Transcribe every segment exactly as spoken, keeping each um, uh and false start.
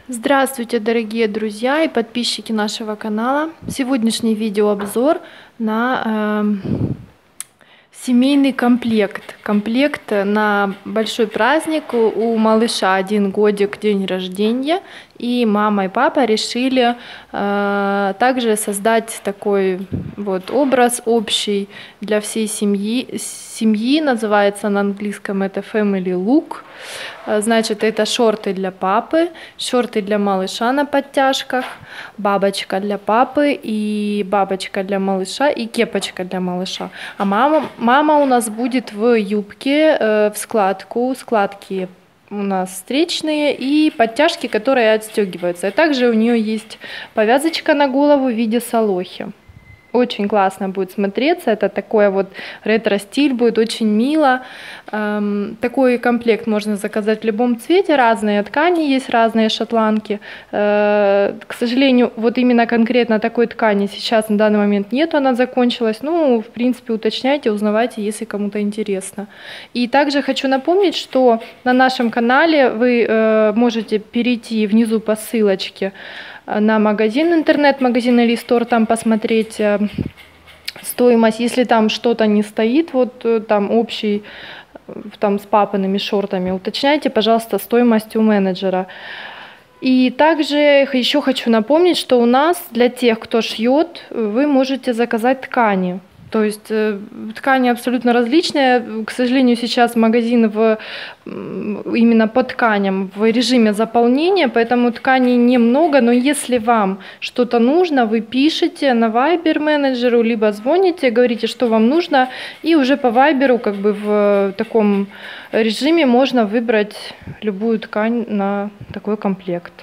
Здравствуйте, дорогие друзья и подписчики нашего канала. Сегодняшний видеообзор на э, семейный комплект. Комплект на большой праздник. У, у малыша один годик, день рождения. И мама и папа решили э, также создать такой вот образ общий для всей семьи. Семьи называется на английском это Family Look. Значит, это шорты для папы, шорты для малыша на подтяжках, бабочка для папы и бабочка для малыша и кепочка для малыша. А мама, мама у нас будет в юбке, э, в складку, складки у нас встречные и подтяжки, которые отстегиваются. И также у нее есть повязочка на голову в виде солохи. Очень классно будет смотреться, это такой вот ретро-стиль, будет очень мило. Эм, такой комплект можно заказать в любом цвете, разные ткани есть, разные шотландки. Э, к сожалению, вот именно конкретно такой ткани сейчас на данный момент нет, она закончилась. Ну, в принципе, уточняйте, узнавайте, если кому-то интересно. И также хочу напомнить, что на нашем канале вы э, можете перейти внизу по ссылочке на магазин, интернет-магазин или стор, там посмотреть э, стоимость, если там что-то не стоит, вот э, там общий, э, там с папиными шортами, уточняйте, пожалуйста, стоимость у менеджера. И также еще хочу напомнить, что у нас для тех, кто шьет, вы можете заказать ткани. То есть э, ткани абсолютно различные. К сожалению, сейчас магазин в, именно по тканям в режиме заполнения, поэтому тканей немного. Но если вам что-то нужно, вы пишете на Viber менеджеру, либо звоните, говорите, что вам нужно, и уже по Viber, как бы в таком режиме, можно выбрать любую ткань на такой комплект.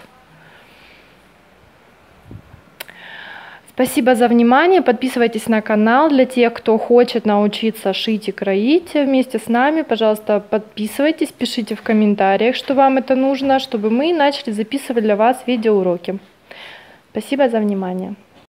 Спасибо за внимание, подписывайтесь на канал. Для тех, кто хочет научиться шить и кроить вместе с нами, пожалуйста, подписывайтесь, пишите в комментариях, что вам это нужно, чтобы мы начали записывать для вас видеоуроки. Спасибо за внимание.